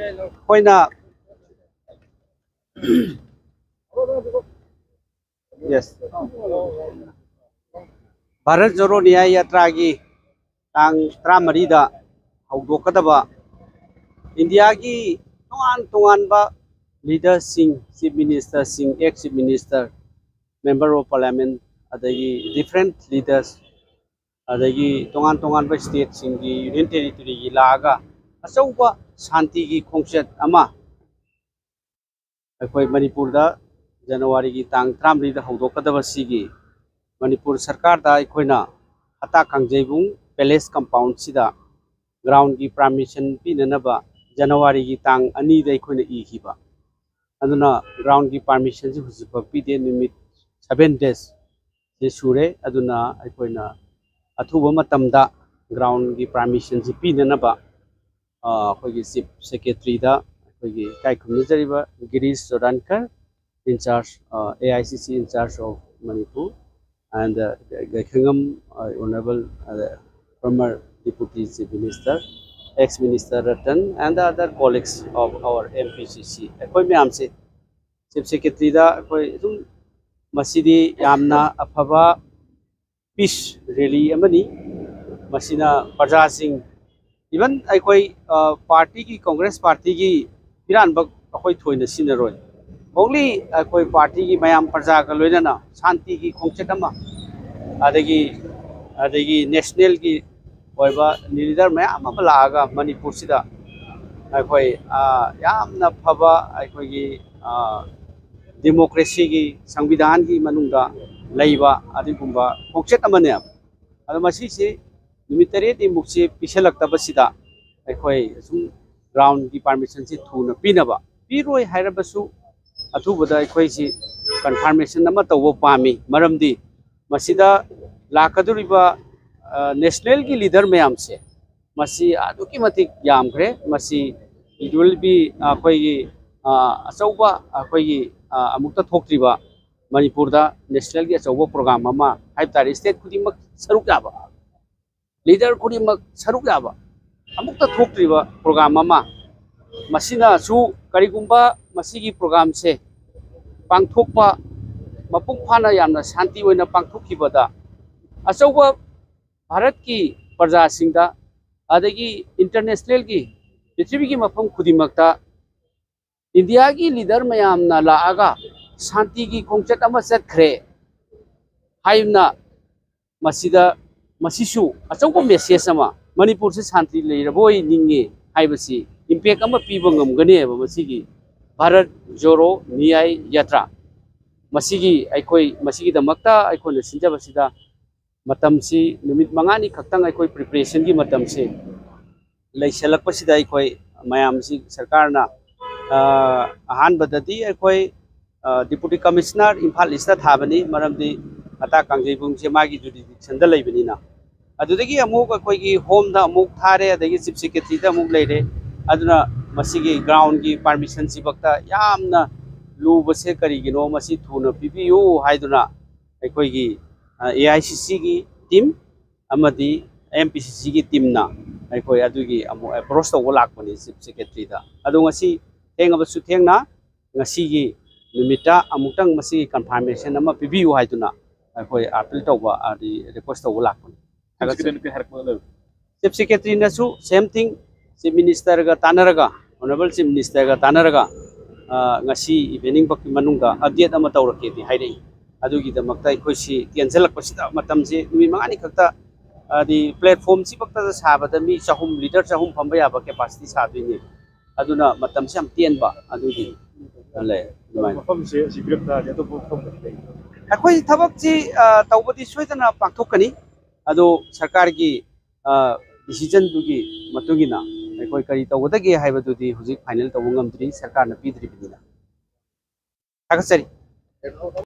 Koina yes Bharat Joro Nyaya Yatra gi tang Tramarida Haudokadaba India gi Tungan ba leaders sing chief minister sing ex chief minister member of parliament adagi different leaders adagi tungan ba state sing gi union territory gi laga asauba shanti gi khongchet ama akoi Manipur da January gi tang 30 da haudokadaba sigi Manipur sarkar da akoina hata kangjebung palace compound sida ground gi permission pinanaba January gi tang ani da akoina ihiba aduna ground gi permission ji husipa pide nimit 7 days je sure aduna akoina athuba matamda ground gi permission ji pinanaba akoigi chief secretary da akoigi kaikhumnajariba Girish Jodankar in charge AICC in charge of Manipur and Gakhangam honorable former deputy chief minister ex-minister Ratan and the other colleagues of our MPCC. Akoi myam se Chief Secretary da akoi sum masidi yamna afaba peace rally amani masina praja sing even akoi party ki Congress party ki piran bak akoi thoina sinaroi only akoi party ki mayam praja ka loinana shanti ki khongchetama adagi national ki oiba leader mayam ama laga Manipur sida akoi yamna phaba akoi gi democracy ki संविधान की मनुंगा लैबा अदिगुंबा खोक्सेट अमने अद मसी से निमितरे ति मुक्से पिछलक्तब सिदा अखोय सुम ground की permission से थुना पिनबा पिरोय हायरबसु अथुबदा अखोय से कंफर्मेशन अमा तवो पामी मरमदी मसीदा लाकदुरिबा नेशनल की लीडर मैम से मसी आदुकी मतिक यामखरे मसी इट विल बी अखोय की अचौबा अखोय की अमुक्ता थोक्त्रिबा Manipur da national ki achauba program ama haib tari state kudimak saruk yaba leader kudimak saruk yaba amukta thoktriba program ama masina su karigumba masigi program se pangthokpa mapung phana yamna shanti oina pangthokhibada achauba Bharat ki praja singda adagi international ki prithvi ki mafam kudimakta India की leader ma'am ना लागा शांति की खोंचत अमा चतखरे हाइना मसीदा मसीसु अचौको message अमा मणिपुर से शांति लेरबोय निंगे हाइबसी impact अमा पीबो ngमगने एबा मसीगी भारत जोरो न्याय यात्रा मसीगी अखोय मसीगी दमक्ता अखोय सिंजबसीदा मतमसी निमित मंगानी खक्तंग अखोय प्रिपरेशन की मतमसे लैसलकपसीदा अखोय मयामसी सरकारना अहानबददी अखोय डिप्यूटी कमिश्नर इम्फाल ईस्ट थाबनी मरमदी अता कांगजेबुंग से मागी जुडिक्शन द लेबनीना अदुदगी अमुक अखोयगी होम दा अमुक थारे अदगी चीफ सेक्रेटरी दा अमुक लेरे अदुना मसीगी ग्राउंड की परमिशन सिबक्ता यामना लुबसे करिगिनो मसी थुना पिबियो हाइदुना अखोयगी AICC की टीम अमदी MPCC की टीम ना अखोय अदुगी अमु अप्रोच तव लाकपनी चीफ सेक्रेटरी दा अदु ngasi थेंगबसु थेंगना ngasi gi nimita amutang masi confirmation ama pibiu haiduna akoi appeal tawba adi request tawba lakpani chief secretary na su same thing chief minister ga tanaraga honorable chief minister ga tanaraga ngasi evening bak manungda update ama tawrake di haidai adugi da makta akoi si tianjalak pasida matam se mi mangani khakta adi platform si bakta sabada mi chahum leader chahum phamba ya ba capacity sabini aduna matam se am tienba adugi le mafam se sigrapta jato phom le akoi thabak ji tawbadi soidana pakthokani ado sarkar gi decision dugi matugina akoi kari tawdagi haibadudi hujik final tawngam dri sarkar na pidri binina takasari